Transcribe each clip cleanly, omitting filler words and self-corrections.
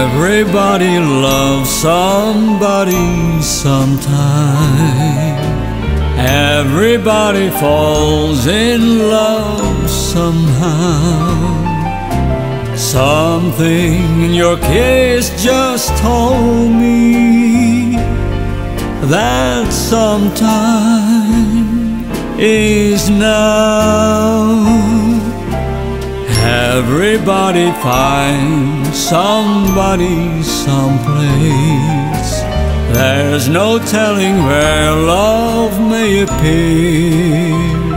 Everybody loves somebody sometime. Everybody falls in love somehow. Something in your kiss just told me that sometime is now. Everybody finds somebody someplace. There's no telling where love may appear.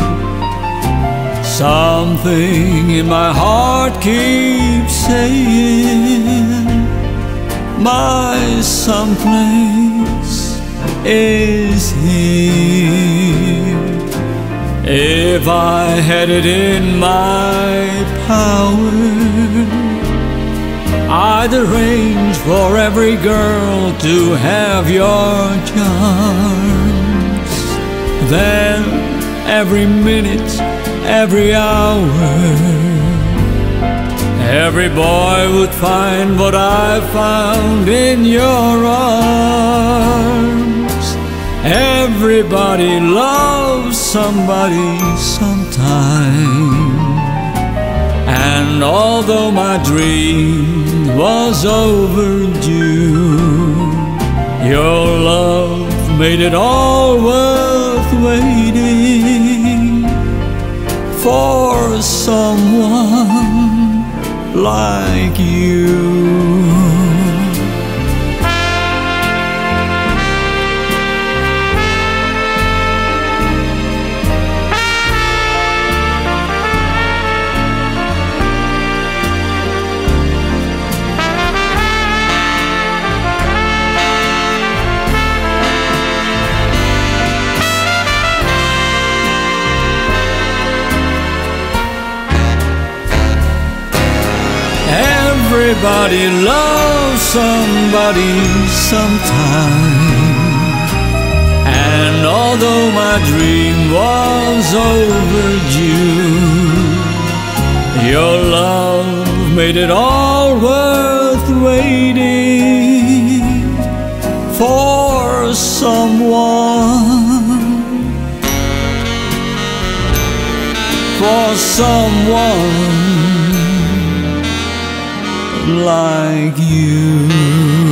Something in my heart keeps saying my someplace is here. If I had it in my power, I'd arrange for every girl to have your charms. Then every minute, every hour, every boy would find what I found in your arms. Everybody loves somebody sometime. And although my dream was overdue, your love made it all worth waiting for someone like you. Everybody loves somebody sometime. And although my dream was overdue, your love made it all worth waiting for someone, for someone like you.